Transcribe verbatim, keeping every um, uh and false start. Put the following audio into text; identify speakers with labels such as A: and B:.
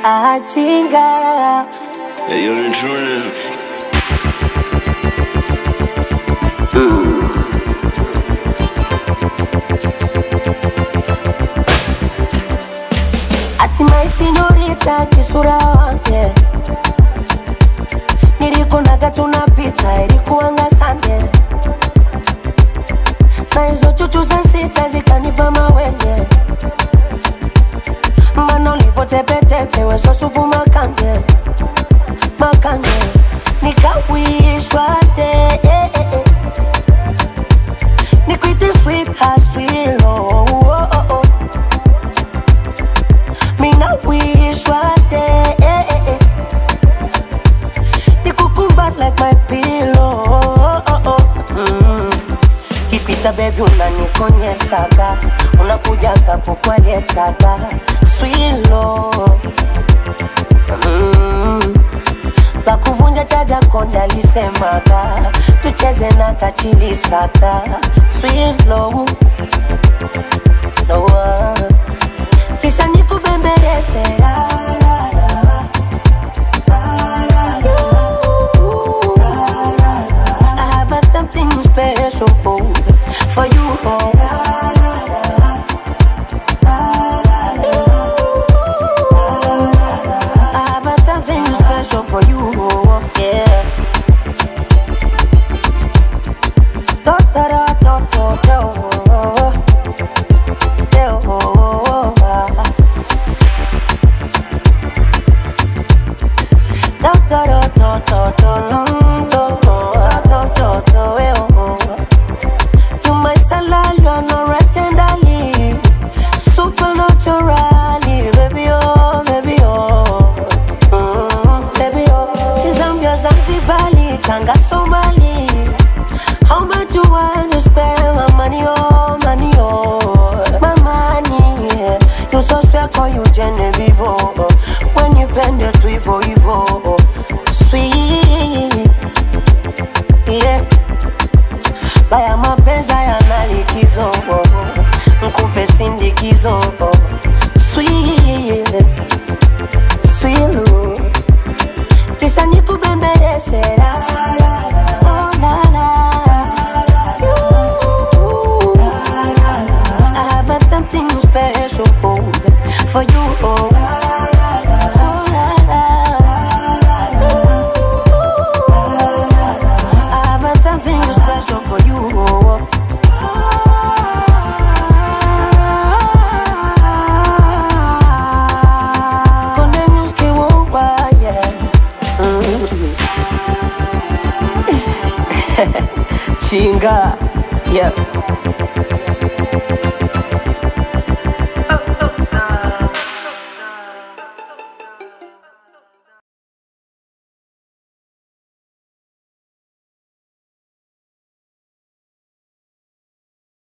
A: Achinga.
B: Hey, you're in true.
A: Mm. Hatimaye sinyorita kisura wake, nilikunaga tunapita ilikuanga sande, na hizo chuchu za sita zikanipa mawenge. Mana ulivo tepe tepe weso supu makange, makange. Nikawishwa de eh, eh, eh. Nikuite sweet haswilo oh, oh, oh. Mina wishwa de eh, eh, eh. Nikukumbat like my pillow oh, oh, oh. Mm. Kipita baby unanikonyeshaga, unakuja kapo kwa letaga swilo mm. Takuvunja chaga konda lisemaga, tucheze na kachili saka swilo no, uh. Kisha nikubembeleze la, la, la. I have something special for you, oh. I have something special for you, oh, yeah. Do do do do do do do do do. You my salad, you are not right tenderly, supernaturally, baby oh, baby oh, mm, baby oh. Zambia, Zanzibari, Tanga, Somali. How much you want to spend my money oh, money oh, my money? Yeah. You so sweet, call you Genevieve oh. When you bend it to evil, evil, sweet, yeah. Baya mapenzi yana likizo, nikupe sindikizo, sweet, sweet. Kisha nikubembeleze la, oh la la. I have something special for you, oh. For you, oh. Con the music won't why, yeah. Mm. Chinga, yeah.